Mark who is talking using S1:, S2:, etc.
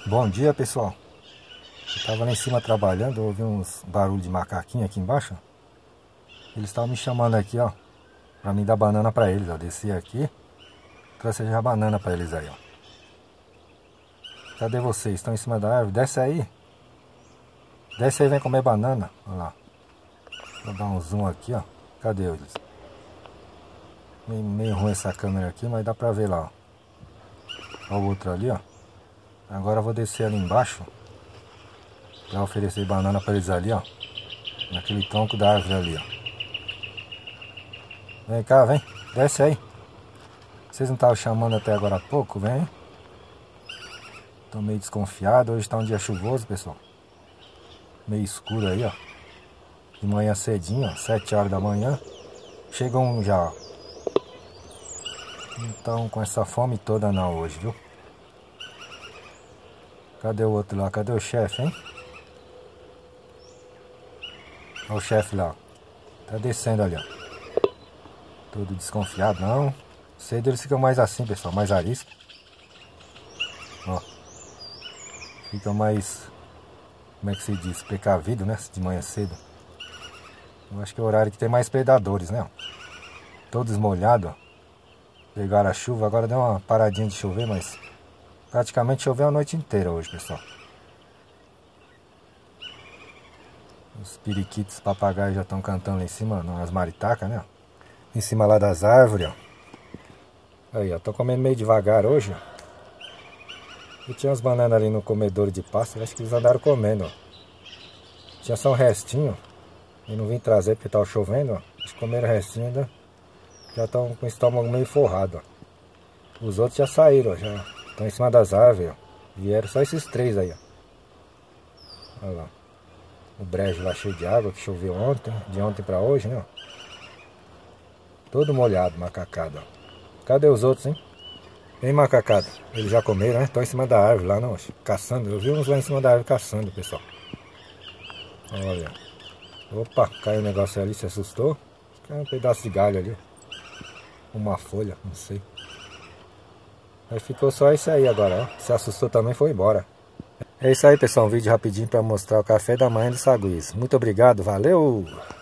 S1: Bom dia, pessoal. Eu tava lá em cima trabalhando, eu ouvi uns barulhos de macaquinho aqui embaixo. Eles estavam me chamando aqui, ó, pra mim dar banana pra eles, ó. Desci aqui, trouxe já a banana pra eles aí, ó. Cadê vocês? Estão em cima da árvore? Desce aí. Desce aí, vem comer banana. Olha lá. Vou dar um zoom aqui, ó. Cadê eles? Meio ruim essa câmera aqui, mas dá pra ver lá, ó. Olha o outro ali, ó. Agora eu vou descer ali embaixo pra oferecer banana pra eles ali, ó. Naquele tronco da árvore ali, ó. Vem cá, vem. Desce aí. Vocês não estavam chamando até agora há pouco? Vem. Tô meio desconfiado. Hoje tá um dia chuvoso, pessoal. Meio escuro aí, ó. De manhã cedinho, ó. 7 horas da manhã. Chegou um já, ó. Então com essa fome toda não hoje, viu? Cadê o outro lá? Cadê o chefe, hein? Olha o chefe lá, ó. Tá descendo ali, ó. Todo desconfiado, não. Cedo eles ficam mais assim, pessoal. Mais arisco. Ó. Ficam mais... Como é que se diz? Precavido, né? De manhã cedo. Eu acho que é o horário que tem mais predadores, né? Todos molhados, ó. Pegaram a chuva. Agora deu uma paradinha de chover, mas... Praticamente choveu a noite inteira hoje, pessoal. Os periquitos, os papagaios já estão cantando lá em cima, nas maritacas, né? Em cima lá das árvores, ó. Aí, ó, tô comendo meio devagar hoje, ó. E tinha umas bananas ali no comedouro de pássaro, acho que eles andaram comendo, ó. Tinha só um restinho, eu não vim trazer porque tava chovendo, ó. Eles comeram o restinho ainda, já estão com o estômago meio forrado, ó. Os outros já saíram, ó, já estão em cima das árvores, ó. Vieram só esses três aí, ó. Olha lá. O brejo lá cheio de água, que choveu ontem, de ontem pra hoje, né, ó. Todo molhado, macacado, ó. Cadê os outros, hein? Vem, macacado. Eles já comeram, né? Estão em cima da árvore lá, não, caçando. Eu vi uns lá em cima da árvore caçando, pessoal. Olha. Opa, caiu um negócio ali, se assustou. Caiu um pedaço de galho ali. Uma folha, não sei. Aí ficou só isso aí agora, ó. Se assustou também, foi embora. É isso aí, pessoal. Um vídeo rapidinho para mostrar o café da manhã do Saguiz. Muito obrigado, valeu!